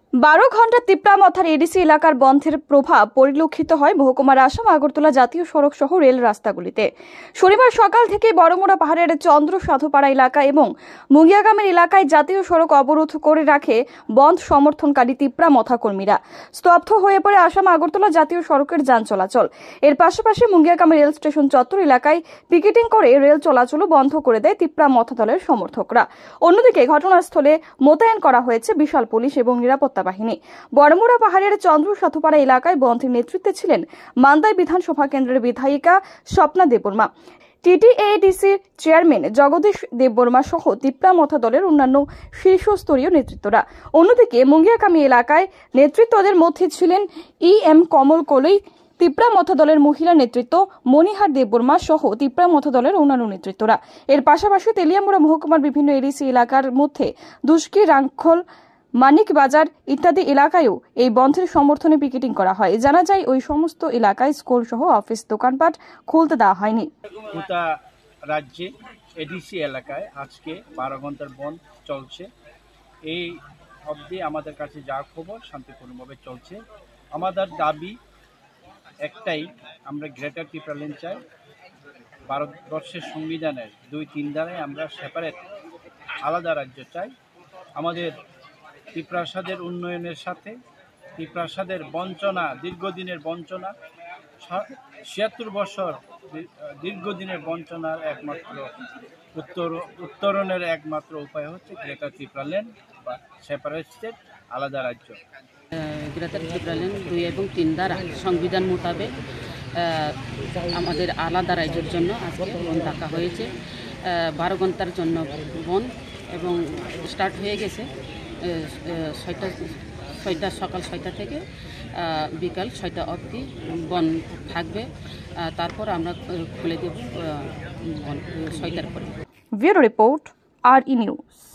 12 ঘন্টা তিপ্রামথার এডিসি এলাকার বন্ধের প্রভাব পরিলক্ষিত হয় মহকুমার আসাম আগরতলা জাতীয় সড়ক সহ রেল রাস্তাগুলিতে। শনিবার সকাল থেকে বড়মুড়া পাহাড়ের চন্দ্র সাধুপাড়া এলাকা এবং মুঙ্গিয়াগ্রামের এলাকায় জাতীয় সড়ক অবরোধ করে রাখে বন্ধ সমর্থনকারী তিপ্রামথা কর্মীরা। স্তব্ধ হয়ে পড়ে আসাম আগরতলা জাতীয় সড়কের যান চলাচল। এর পাশাপাশি মুঙ্গিয়াগ্রামের রেল স্টেশন চত্বর এলাকায় পিকেটিং করে রেল চলাচলও বন্ধ করে দেয় তিপ্রামথা দলের সমর্থকরা। অন্যদিকে ঘটনাস্থলে মোতায়েন করা হয়েছে বিশাল পুলিশ এবং নিরাপত্তা বাহিনী। বড়মুড়া পাহাড়ের চন্দ্র সাধুপাড়া এলাকায় বন্ধের নেতৃত্বে ছিলেন মান্দাই বিধানসভা কেন্দ্রের বিধায়িকা স্বপ্না দেববর্মা, টিটিএডিসির চেয়ারম্যান জগদীশ দেববর্মা সহ তিপ্রামথা দলের অন্যান্য শীর্ষস্তরীয় নেতৃত্বরা। অন্যদিকে মুঙ্গিয়াকামি এলাকায় নেতৃত্বদের মধ্যে ছিলেন এম কমল কলই, তিপ্রামথা দলের মহিলা নেতৃত্ব মণিহার দেববর্মা সহ তিপ্রামথা দলের অন্যান্য নেতৃত্বরা। এর পাশাপাশি তেলিয়ামুড়া মহকুমার বিভিন্ন এডিসি এলাকার মধ্যে দুষ্কি, রাংখল, মানিক বাজার ইত্যাদি এলাকায়ও এই বন্ধের সমর্থনে পিকেটিং করা হয়। জানা যায় ওই সমস্ত এলাকায় স্কুল সহ অফিস দোকানপাট খুলতে দেওয়া হয়নি। গোটা রাজ্যে এডিসি এলাকায় আজকে 12 ঘন্টার বন্ধ চলছে। এই অবধি আমাদের কাছে যা খবর শান্তিপূর্ণভাবে চলছে। আমাদের দাবি একটাই, আমরা গ্রেটার ত্রিপুরা চাই। ভারতবর্ষের সংবিধানের 2-3 ধারায় আমরা সেপারেট আলাদা রাজ্য চাই। আমাদের ত্রিপ্রাসাদের উন্নয়নের সাথে ত্রিপ্রাসাদের বঞ্চনা, দীর্ঘদিনের বঞ্চনা, 76 বছর দীর্ঘদিনের বঞ্চনার একমাত্র উত্তরণের একমাত্র উপায় হচ্ছে গ্রেটার ত্রিপুরাল্যান্ড বা সেপারেট স্টেট, আলাদা রাজ্য। গ্রেটার ত্রিপুরাল্যান্ড 2 এবং 3 ধারা সংবিধান মোতাবেক আমাদের আলাদা রাজ্যের জন্য আজকে বন্ধ রাখা হয়েছে। 12 ঘন্টার জন্য বন্ধ এবং স্টার্ট হয়ে গেছে সকাল 6টা থেকে বিকাল 6টা অবধি বন্ধ থাকবে। তারপর আমরা খুলে দেব 6টার পরে। Bureau report, RE news.